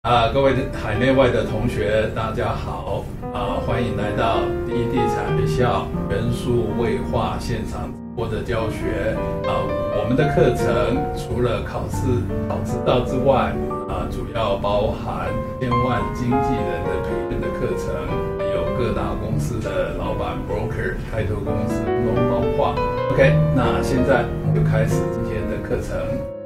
各位海内外的同学，大家好欢迎来到第一地产学校元素绘画现场直播的教学我们的课程除了考执照之外主要包含千万经纪人的培训的课程，还有各大公司的老板 broker 开拓公司通通化。OK， 那现在我们就开始今天的课程。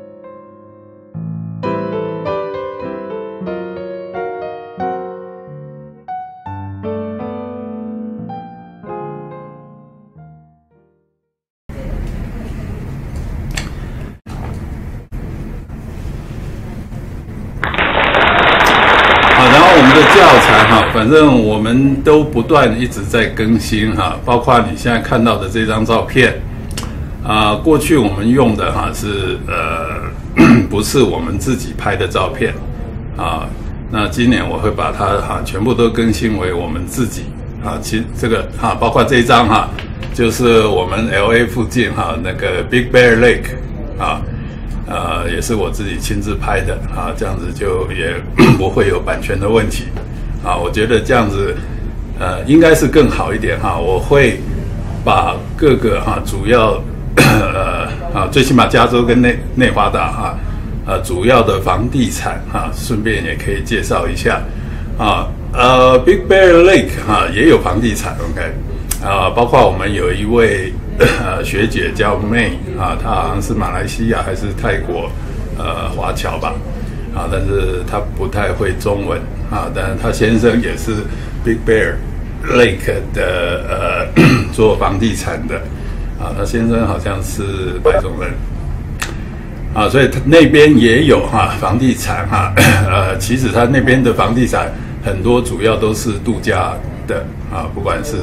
教材反正我们都不断一直在更新包括你现在看到的这张照片过去我们用的是不是我们自己拍的照片那今年我会把它全部都更新为我们自己其实这个包括这一张就是我们 LA 附近那个 Big Bear Lake 也是我自己亲自拍的这样子就也不会有版权的问题我觉得这样子应该是更好一点我会把各个主要最起码加州跟内华达主要的房地产顺便也可以介绍一下Big Bear Lake 也有房地产 OK 包括我们有一位学姐叫 May 她好像是马来西亚还是泰国华侨吧但是她不太会中文但是她先生也是 Big Bear Lake 的做房地产的她先生好像是白种人所以他那边也有房地产其实他那边的房地产很多主要都是度假的不管是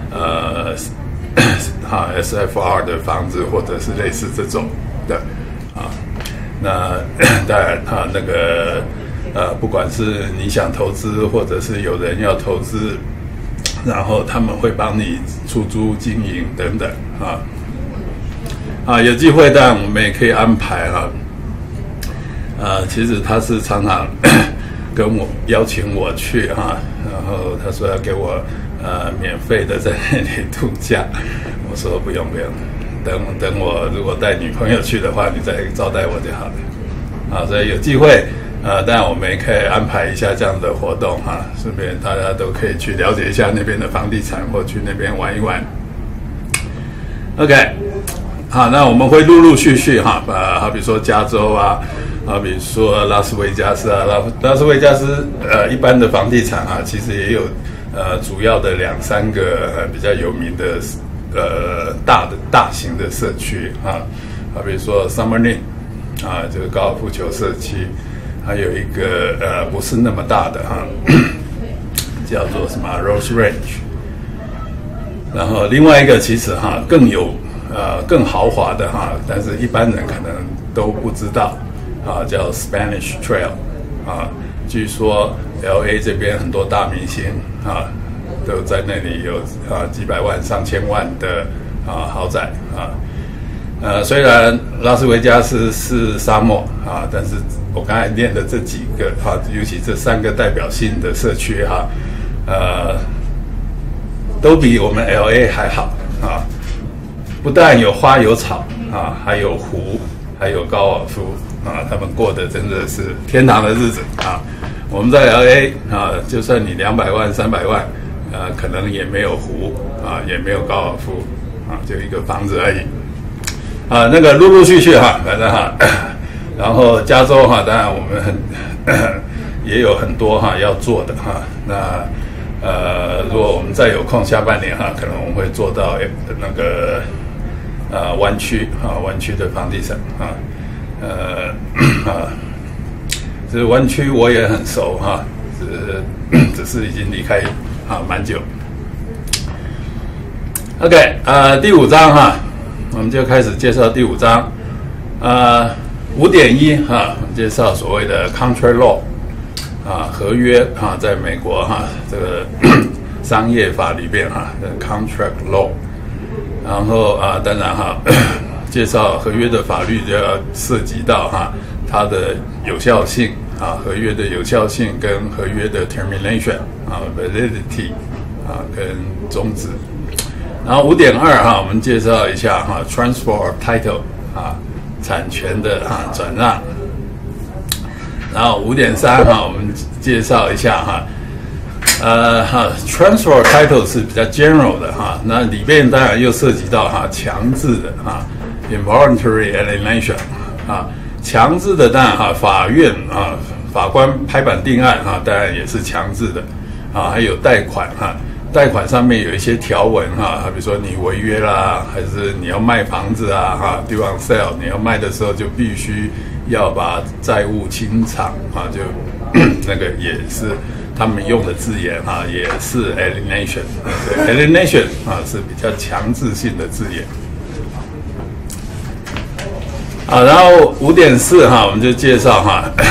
SFR 的房子或者是类似这种的那当然那个不管是你想投资或者是有人要投资，然后他们会帮你出租经营等等有机会当然我们也可以安排其实他是常常跟我邀请我去然后他说要给我免费的在那里度假，我说不用，等我如果带女朋友去的话，你再招待我就好了所以有机会当然我们也可以安排一下这样的活动顺便大家都可以去了解一下那边的房地产或去那边玩一玩 OK 那我们会陆陆续续好比说加州好比说拉斯维加斯拉斯维加斯一般的房地产其实也有主要的2-3个比较有名的大型的社区好比说 Summerlin 就是高尔夫球社区，还有一个不是那么大的叫做什么 Rose Ranch， 然后另外一个其实更有更豪华的但是一般人可能都不知道叫 Spanish Trail 据说 LA 这边很多大明星都在那里有几百万上千万的豪宅虽然拉斯维加斯是沙漠但是我刚才念的这几个尤其这3个代表性的社区都比我们 LA 还好不但有花有草还有湖，还有高尔夫他们过的真的是天堂的日子我们在 LA 就算你200万300万可能也没有湖也没有高尔夫就一个房子而已那个陆陆续续反正然后加州当然我们也有很多要做的那如果我们再有空下半年可能我们会做到那个湾区的房地产这湾区我也很熟只是已经离开蛮久 OK 第5章我们就开始介绍第5章5.1我们介绍所谓的 Contract Law 合约在美国这个商业法里边Contract Law 然后当然介绍合约的法律就要涉及到它的有效性合约的有效性跟合约的 termination validity 跟终止。然后5.2我们介绍一下transfer of title 产权的转让。然后5.3我们介绍一下transfer of title 是比较 general 的那里面当然又涉及到强制的involuntary alienation 强制的当然法院法官拍板定案当然也是强制的还有贷款贷款上面有一些条文比如说你违约啦，还是你要卖房子due on sale， 你要卖的时候就必须要把债务清偿就那个也是他们用的字眼也是 alienation，alienation 是比较强制性的字眼。然后5.4我们就介绍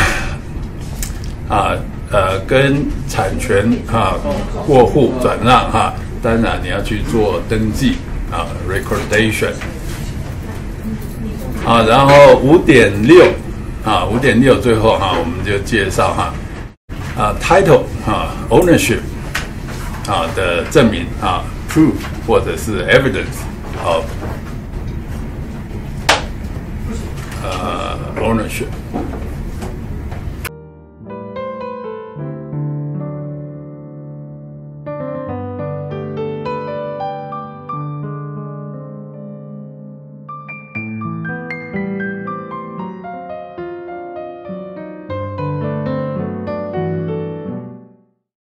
跟产权过户转让当然你要去做登记recordation 然后5.6最后我们就介绍title ownership 的证明proof 或者是 evidence of ownership